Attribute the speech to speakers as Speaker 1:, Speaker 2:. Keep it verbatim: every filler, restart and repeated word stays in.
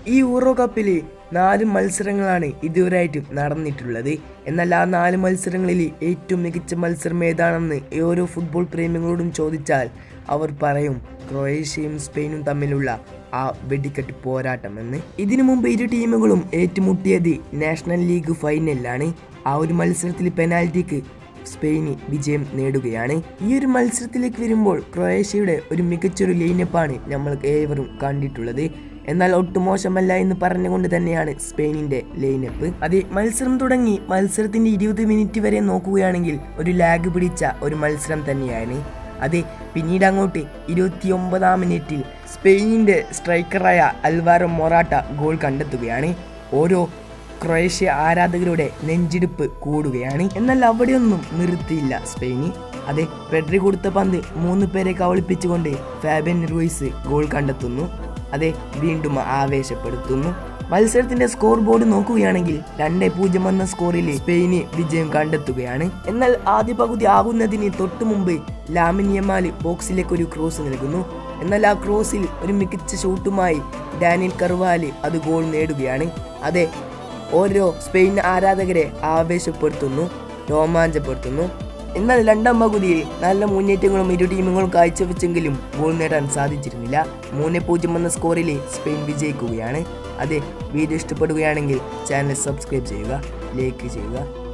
Speaker 1: ഈ യൂറോ കപ്പിൽ നാല് മത്സരങ്ങളാണ് ഇതുവരെയായിട്ടും നടന്നിട്ടുള്ളത്. എന്നാൽ ആ നാല് മത്സരങ്ങളിൽ ഏറ്റവും മികച്ച മത്സരം ഏതാണെന്ന് ഓരോ ഫുട്ബോൾ പ്രേമികളോടും ചോദിച്ചാൽ അവർ പറയും ക്രൊയേഷ്യയും സ്പെയിനും തമ്മിലുള്ള ആ വെടിക്കെട്ട് പോരാട്ടമെന്ന്. ഇതിനു മുമ്പ് ഇരു ടീമുകളും ഏറ്റുമുട്ടിയത് നാഷണൽ ലീഗ് ഫൈനലിലാണ്. ആ ഒരു മത്സരത്തിൽ പെനാൽറ്റിക്ക് സ്പെയിന് വിജയം നേടുകയാണ്. ഈ ഒരു മത്സരത്തിലേക്ക് വരുമ്പോൾ ക്രൊയേഷ്യയുടെ ഒരു മികച്ചൊരു ലൈനപ്പാണ് നമ്മൾ ഏവരും കണ്ടിട്ടുള്ളത്. എന്നാൽ ഒട്ടും മോശമല്ല എന്ന് പറഞ്ഞുകൊണ്ട് തന്നെയാണ് സ്പെയിനിന്റെ ലൈനപ്പ്. അത് മത്സരം തുടങ്ങി മത്സരത്തിന്റെ ഇരുപത് മിനിറ്റ് വരെ നോക്കുകയാണെങ്കിൽ ഒരു ലാഗ് പിടിച്ച ഒരു മത്സരം തന്നെയാണ്. അത് പിന്നീട് അങ്ങോട്ട് ഇരുപത്തി ഒമ്പതാം മിനിറ്റിൽ സ്പെയിനിന്റെ സ്ട്രൈക്കറായ അൽവാരോ മൊറാട്ട ഗോൾ കണ്ടെത്തുകയാണ്. ഓരോ ക്രൊയേഷ്യ ആരാധകരുടെ നെഞ്ചിടിപ്പ് കൂടുകയാണ്. എന്നാൽ അവിടെയൊന്നും നിർത്തിയില്ല സ്പെയിന്. അതെ, പെഡ്രി കൊടുത്ത പന്ത് മൂന്ന് പേരെ കവളിപ്പിച്ചുകൊണ്ട് ഫാബിയൻ റൂയിസ് ഗോൾ കണ്ടെത്തുന്നു. അതെ, വീണ്ടും ആവേശപ്പെടുത്തുന്നു. മത്സരത്തിന്റെ സ്കോർ ബോർഡ് നോക്കുകയാണെങ്കിൽ രണ്ടേ പൂജ്യം എന്ന സ്കോറിൽ സ്പെയിന് വിജയം കണ്ടെത്തുകയാണ്. എന്നാൽ ആദ്യ പകുതി ആകുന്നതിന് തൊട്ടു മുമ്പ് ലാമിൻ യമാൽ ബോക്സിലേക്ക് ഒരു ക്രോസ് നൽകുന്നു. എന്നാൽ ആ ക്രോസിൽ ഒരു മികച്ച ഷൂട്ടുമായി ഡാനിയൽ കർവാല് അത് ഗോൾ നേടുകയാണ്. അതെ, ഓരോ സ്പെയിൻ ആരാധകരെ ആവേശപ്പെടുത്തുന്നു, രോമാഞ്ചപ്പെടുത്തുന്നു. എന്നാൽ രണ്ടാം പകുതിയിൽ നല്ല മുന്നേറ്റങ്ങളും ഇരു ടീമുകളും കാഴ്ചവെച്ചെങ്കിലും ഗോൾ നേടാൻ സാധിച്ചിരുന്നില്ല. മൂന്ന് പൂജ്യം എന്ന സ്കോറിൽ സ്പെയിൻ വിജയിക്കുകയാണ്. അതെ, വീഡിയോ ഇഷ്ടപ്പെടുകയാണെങ്കിൽ ചാനൽ സബ്സ്ക്രൈബ് ചെയ്യുക, ലൈക്ക് ചെയ്യുക.